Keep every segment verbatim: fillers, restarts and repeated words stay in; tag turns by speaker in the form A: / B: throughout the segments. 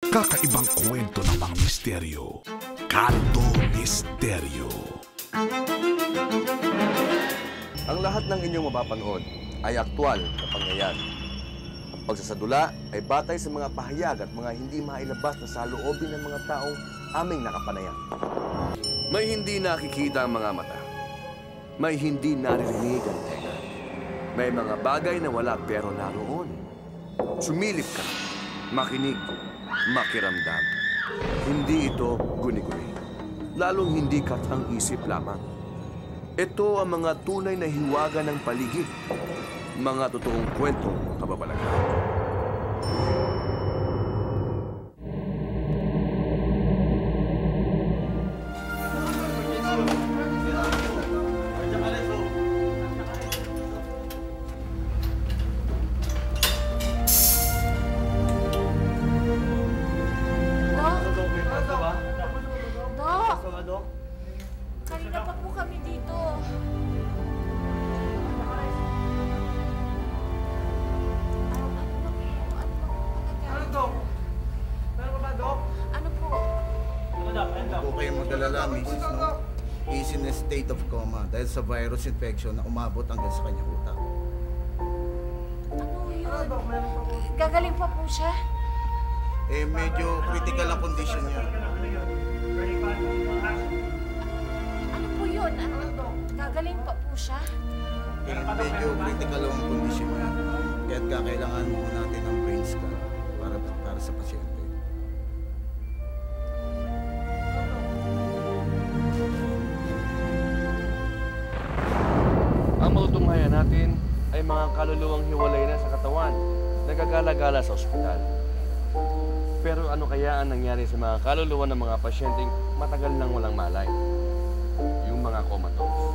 A: Kakaibang kwento ng mga misteryo. Kanto Misteryo.
B: Ang lahat ng inyong mapapanood ay aktwal na pangyayari. Ang pagsasadula ay batay sa mga pahayag at mga hindi mailabas na saloobin ng mga taong aming nakapanayan. May hindi nakikita ang mga mata. May hindi naririnig ang tenga. May mga bagay na wala pero naroon. Sumilip ka, makinig, makiramdam. Hindi ito guni-guni. Lalong hindi katang-isip lamang. Ito ang mga tunay na hiwaga ng paligid. Mga totoong kwentong kababalaghan.
C: Kanina pa po kami dito. Ano, Dok? Meron pa ba, Dok? Ano po?
D: Hindi po kayo mag-alala, Missus No? He's in a state of coma dahil sa virus infection na umabot hanggang sa kanyang utak.
C: Ano yun? Gagaling pa po siya?
D: Eh, medyo critical ang condition niya.
C: Ano po yun? Ano? Gagaling pa po siya?
D: Eh, medyo critical ang condition niya. Kaya't kakailangan mo natin ng brain scan para, para sa pasyente.
B: Ang matutunghayan natin ay mga kaluluwang hiwalay na sa katawan, nagagala-gala sa ospital. Pero ano kaya ang nangyari sa mga kaluluwa ng mga pasyenteng matagal nang walang malay? Yung mga comatose.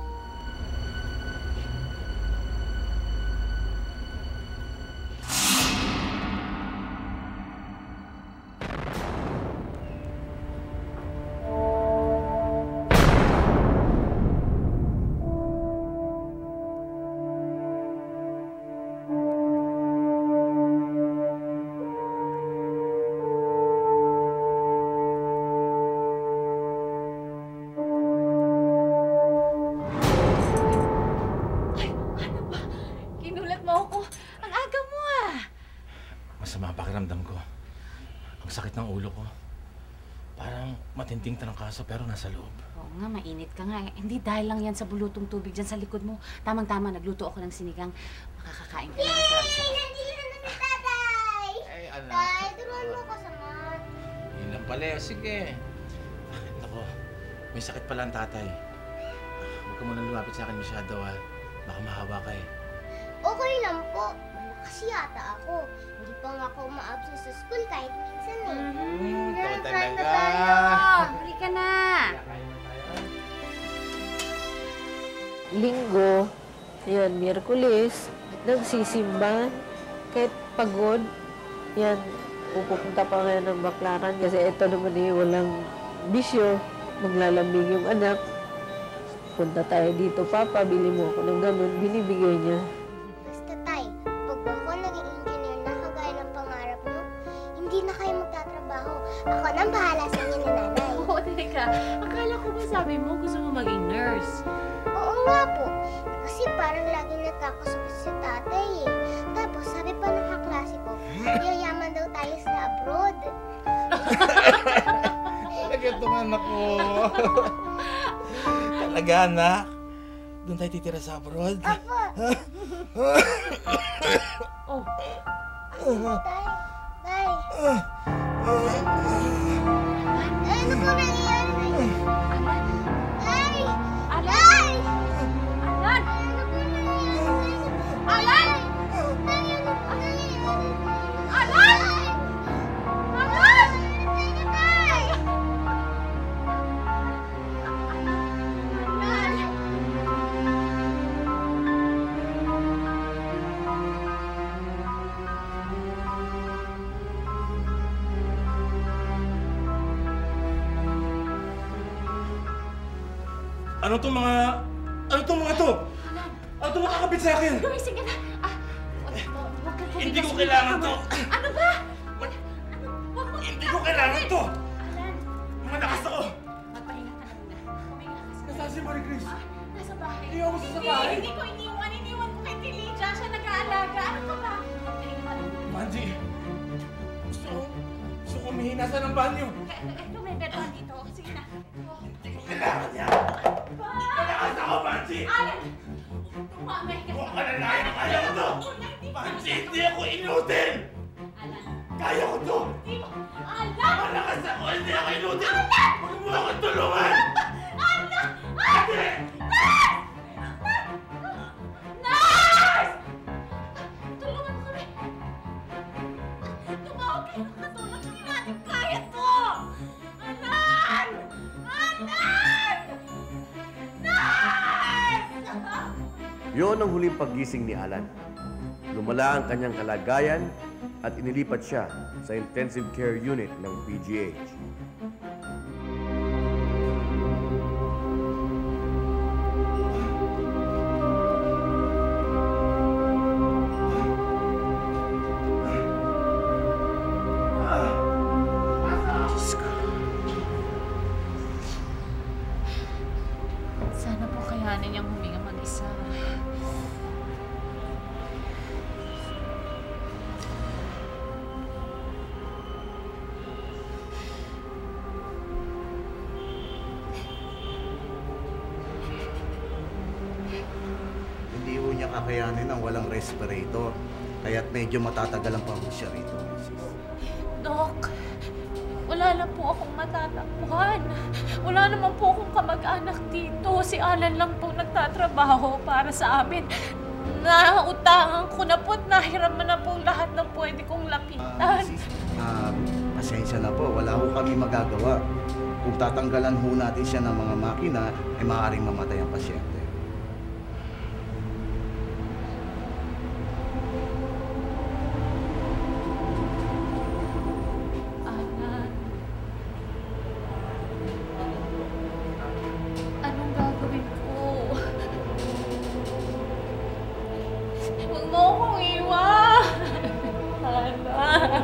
E: Masama pakiramdam ko. Ang sakit ng ulo ko. Parang matinding trangkaso pero nasa loob.
F: Oo nga, mainit ka nga. Eh. Hindi dahil lang yan sa bulutong tubig dyan sa likod mo. Tamang-tama, nagluto ako ng sinigang. Makakakain ka na ng sarap.
G: Yay! Nandito na ni Tatay!
E: Ay, anak.
G: Tay, turuan mo ko sa mat.
E: Yun lang pala. Sige. Nako, may sakit pala ang tatay. Huwag ka muna lumapit sa akin masyado, ha. Baka mahawa ka eh.
G: Okay lang po. Malakas yata ako. Hindi pa nga ako ma-absent sa school kahit minsan eh.
E: Mm, ito
G: Kain na
E: talaga.
G: tayo.
F: Huli ka na.
H: Linggo, yan, Miyerkules, nagsisimba. Kahit pagod, yan, pupunta pa ngayon ng Baklaran kasi ito naman eh, walang bisyo. Maglalambing yung anak. Punta tayo dito, Papa, bili mo ako ng ganun. Binibigay niya.
G: Basta tay, pag ako naging engineer na kagaya ng pangarap mo, hindi na kayo magtatrabaho. Ako nang bahala sa inyo na nanay.
F: Oo, teka. Akala ko ba sabi mo gusto mo maging nurse?
G: Oo nga po. Kasi parang laging nagkakasakit si tatay eh. Tapos sabi pa ng kaklase ko, yayaman daw tayo sa abroad.
E: Talaga itong anak ko. Talaga, anak. Doon tayo titira sa abroad.
G: Apo!
F: Oh.
G: Tay, tay. Ay, ano po nangyayari? Tay! Tay!
F: Alan!
G: Ano po nangyayari?
F: Alan!
G: Tay, ano po nangyayari?
F: Alan!
G: Alan! Tay!
E: Ano tong mga... Ano tong mga to? Ano tong makakapit sa akin?
F: Gumising ka na. Ah, wag, wag ka
E: Hindi ko
F: tigas mo.
E: kailangan to.
F: Ano ba? Ano? Wag mo.
E: humihina sa ng banyo.
F: Ito, may beton dito. Sige na.
E: Kailangan niya. Malakas ako, Bansi!
F: Alan! Tumamay ka.
E: Kung ka na kaya, kaya ko to! Bansi, hindi ako inutin!
F: Alan!
E: Kaya ko to!
F: Alan!
E: Malakas ako, hindi ako inutin! Huwag mo ako tulungan!
F: Alan!
E: Ate!
F: Nurse! Tulungan mo kami! Tumawag kayo ng katulong. Hindi natin kaya to! Alan! Alan! Nurse!
B: Yon ang huling paggising ni Alan. Lumala ang kanyang kalagayan at inilipat siya sa intensive care unit ng P G H.
F: Sana po kayanin niyang huminga mag-isa.
D: Hindi ho niya kakayanin ang walang respirator. Kaya't medyo matatagalan pa ho siya rito, misis.
F: Dok, wala na po akong matatakbuhan. Wala naman po akong kamag-anak dito. Si Alan lang po nagtatrabaho para sa amin. Nautangan ko na po at nahiraman na po lahat ng pwede kong
D: Ah,
F: lapitan.
D: misis, ah, pasensya na po. Wala ho kami magagawa. Kung tatanggalan ho natin siya ng mga makina, ay maaaring mamatay ang pasyente.
F: Alan, anong gagawin ko? Huwag mo akong iwan! Alan!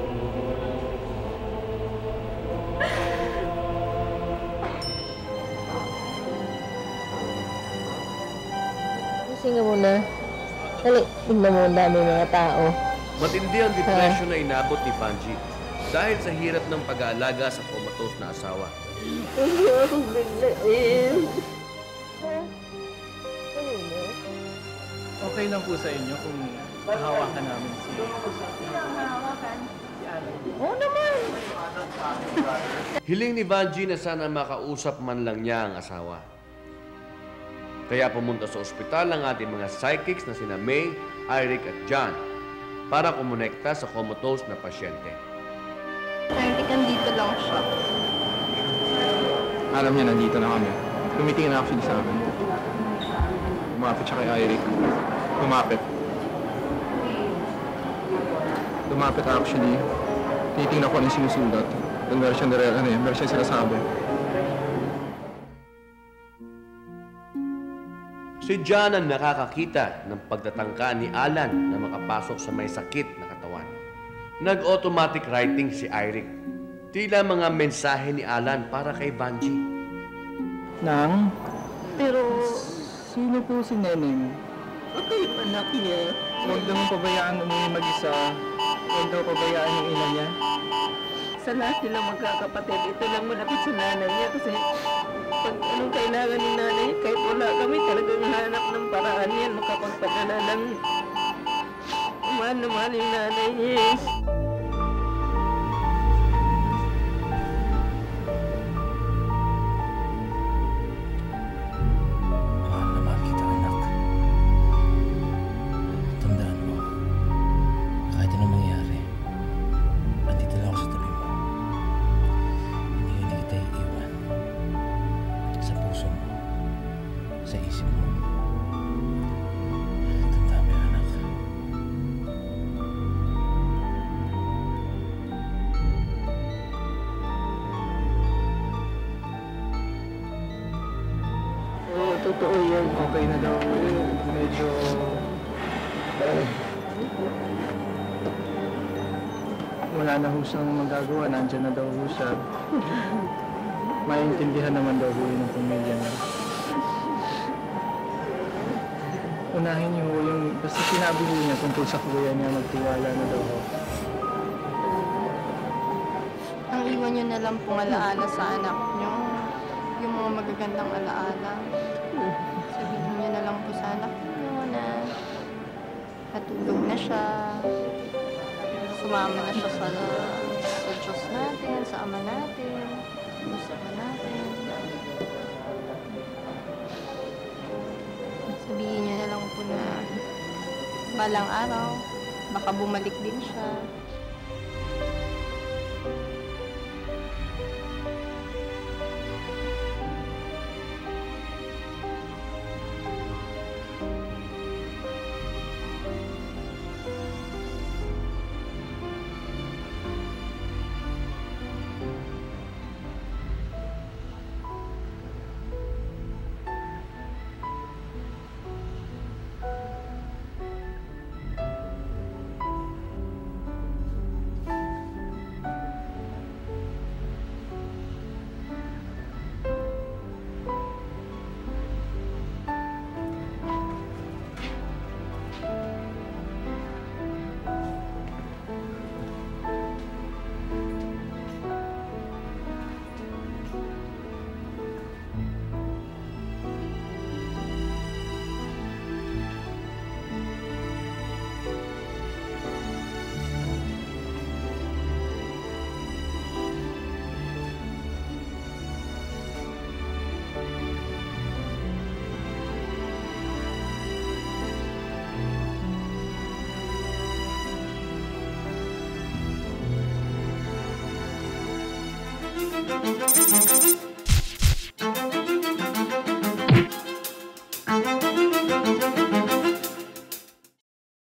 H: Gising ka muna. Dali, tignan mo ang dami mga tao.
B: Matindi ang depression na inabot ni Panji dahil sa hirap ng pag-aalaga sa comatose na asawa.
H: Hindi ako biglain. Ano na?
I: Okay lang po sa inyo kung hawakan namin si...
H: Oo naman.
B: Hiling ni Vanji na sana makausap man lang niya ang asawa. Kaya pumunta sa ospital ang ating mga psychics na sina May, Eric at John para kumonekta sa comatose na pasyente.
J: Kahit nandito lang siya.
I: Alam niya, nandito na kami. Tumitingin na actually sa akin. Lumapit siya kay Eric. Lumapit. Lumapit actually. Tinitingnan ko ano yung sinusulat. Then meron siyang nire, ano eh, meron siyang sinasabi.
B: Si John ang nakakakita ng pagtatangka ni Alan na makapasok sa may sakit na katawan. Nag-automatic writing si Eric. Tila mga mensahe ni Alan para kay Vanji.
I: Nang?
J: Pero,
I: Sino po si Neneng?
J: ako yung anak niya.
I: Huwag naman pabayaan umuwi mag-isa. Huwag daw pabayaan yung ina niya.
J: Sa lahat nilang magkakapatid, ito lang malapit sa nanay niya kasi pag anong kailangan ni nanay, kahit wala kami, talagang hanap ng paraan yan, makapagpadala ng mahal na mahal yung nanay niya.
E: Mahal na mahal kita, anak. Tandaan mo, kahit anong mangyari, nandito lang ako sa tabi mo. Hindi hindi kita iiwan. Sa puso mo, sa isip mo. Tandaan mo, anak.
J: Oo, totoo yan.
I: Okay na daw. Medyo... Wala na ho siyang magagawa. Nandiyan na daw ho siya. Maintindihan naman daw ho yun ng pamilya niya. Unahin niyo ho yung... Basta sinabi ho niya tungkol sa kuya niya, magtiwala na daw ho.
K: iwan nyo na lang pong alaala sa anak nyo. Yung mga magagandang alaala. Sabihin nyo na lang po sa anak nyo na natulog na siya. Sumama na siya sa, sa Diyos natin, sa Ama natin, sa Ama natin. Sabihin nyo na lang po na balang araw, baka bumalik din siya.
L: Thank you.